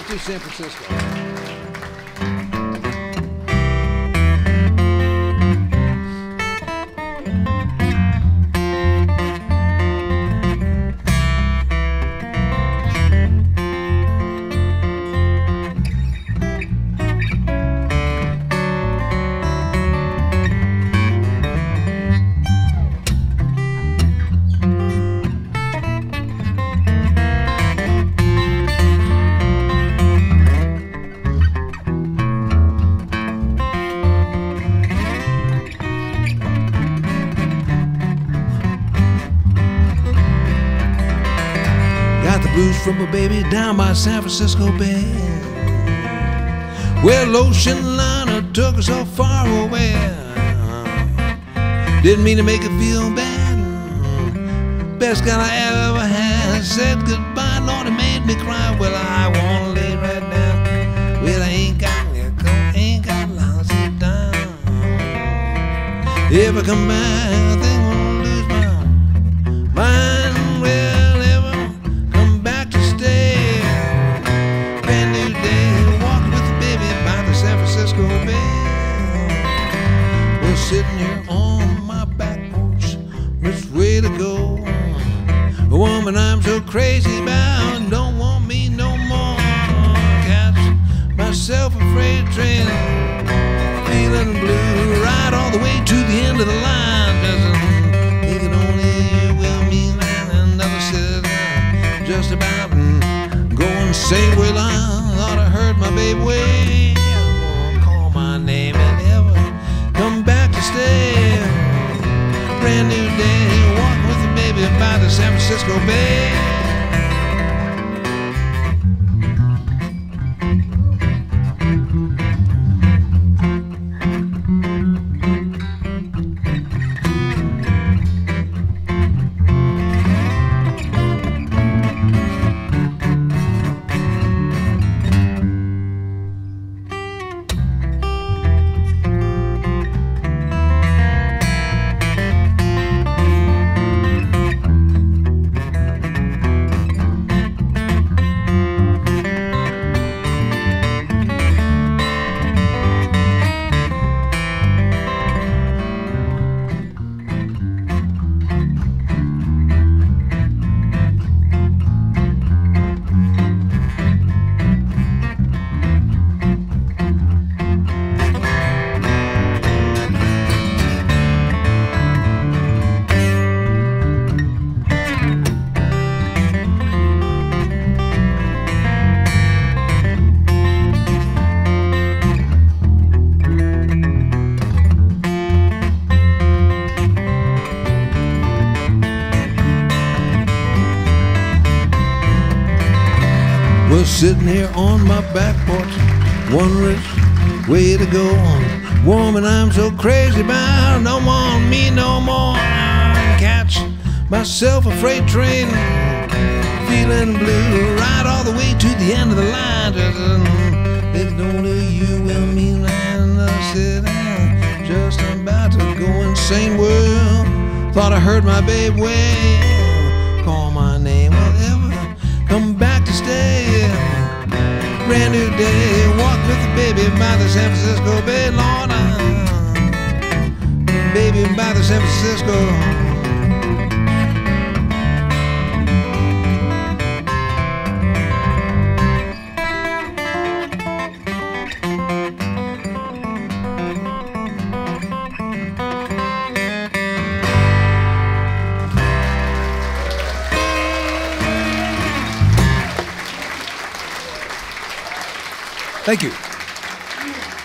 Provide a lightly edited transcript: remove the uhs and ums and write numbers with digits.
do San Francisco. From a baby down by San Francisco Bay, where the ocean liner took us so far away. Didn't mean to make it feel bad. Best girl I ever had. Said goodbye, Lord, it made me cry. Well, I wanna lay right down. Well, I ain't got lots of time. If I come back, I think I'm gonna lose my mind. Sitting here on my back porch, which way to go? A woman I'm so crazy about don't want me no more. Catch myself a freight train, feeling blue, right all the way to the end of the line. Doesn't think it only you will mean that another said just about going same way. I thought I heard my baby way. Call my name and ever come back to stay. Brand new day, walking with the baby by the San Francisco Bay. Sitting here on my back porch, wondering which way to go. Woman I'm so crazy about don't want me no more. Catch myself a freight train, feeling blue, right all the way to the end of the line. Think only you will mean that I said I'm just about to go insane. Well, thought I heard my babe wail. Call my name, whatever, come back to stay. Brand new day, walk with the baby by the San Francisco Bay. Lord, baby by the San Francisco. Thank you.